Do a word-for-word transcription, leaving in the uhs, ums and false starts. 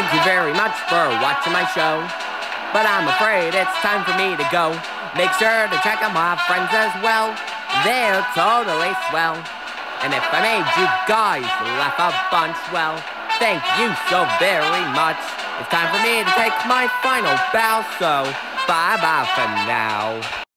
Thank you very much for watching my show, but I'm afraid it's time for me to go. Make sure to check out my friends as well. They're totally swell. And if I made you guys laugh a bunch, well, thank you so very much. It's time for me to take my final bow, so bye-bye for now.